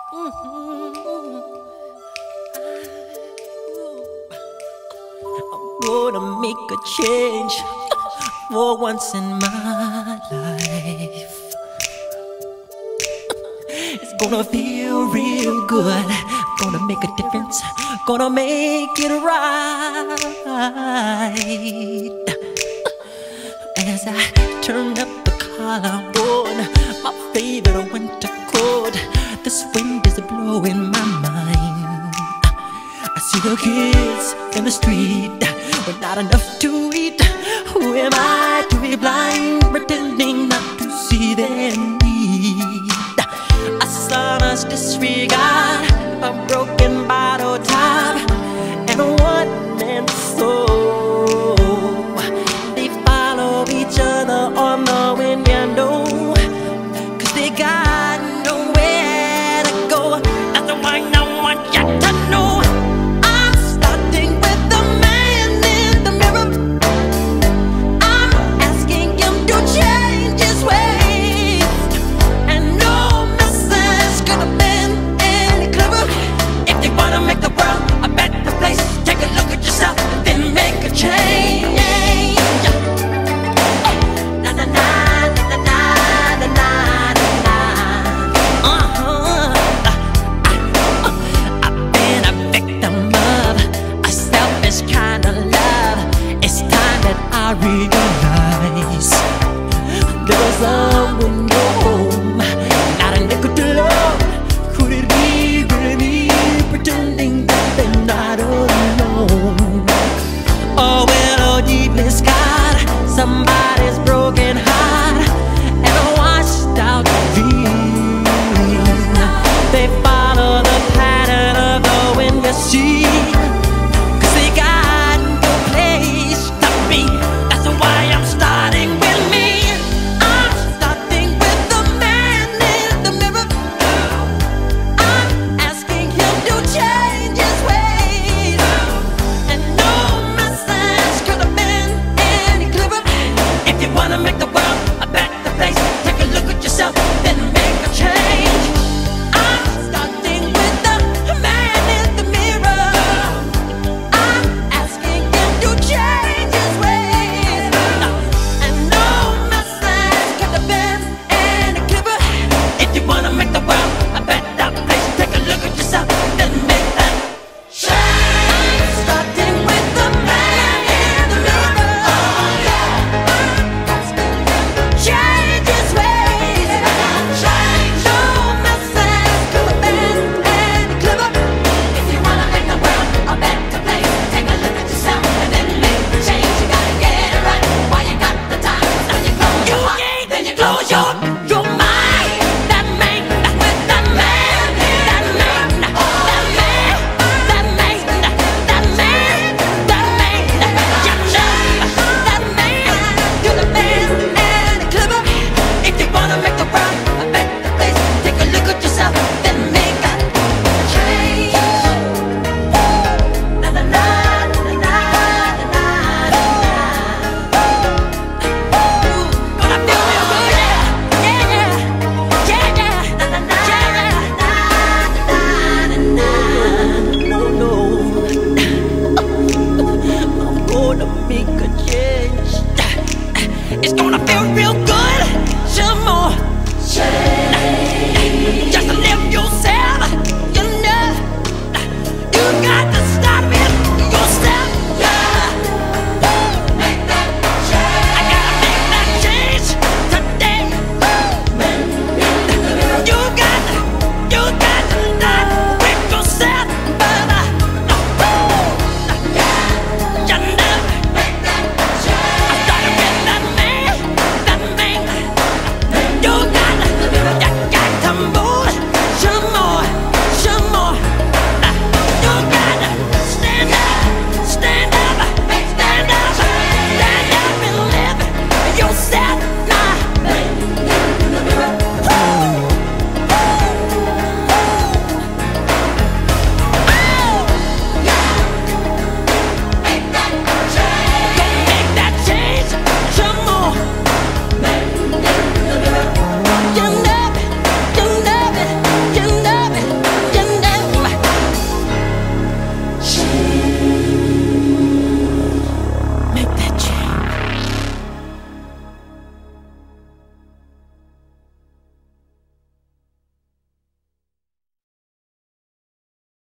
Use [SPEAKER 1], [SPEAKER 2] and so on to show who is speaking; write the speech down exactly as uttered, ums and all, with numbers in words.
[SPEAKER 1] Gonna make a change for once in my life. It's gonna feel real good. Gonna make a difference. Gonna make it right. As I turn up the collar on my favorite winter coat, this wind is blowing my mind. I see the kids in the street with not enough to eat. Who am I to be blind, pretending not to see their need? A son's disregard, a broken bottle top, and a one-man soul. They follow each other on the window, cause they got nowhere to go. That's why I want you to know I'm starting with the man in the mirror. I'm asking him to change his ways, and no message could have been any clearer. If you wanna make the world a better place, take a look at yourself, then make a change. Na na na na na na na na. Uh-huh. I've been a victim of a selfish kind of love. It's time that I realize there was someone no home, not a nickel to love. Could it be really me, pretending that they're not alone? Oh well, oh deep in God, somebody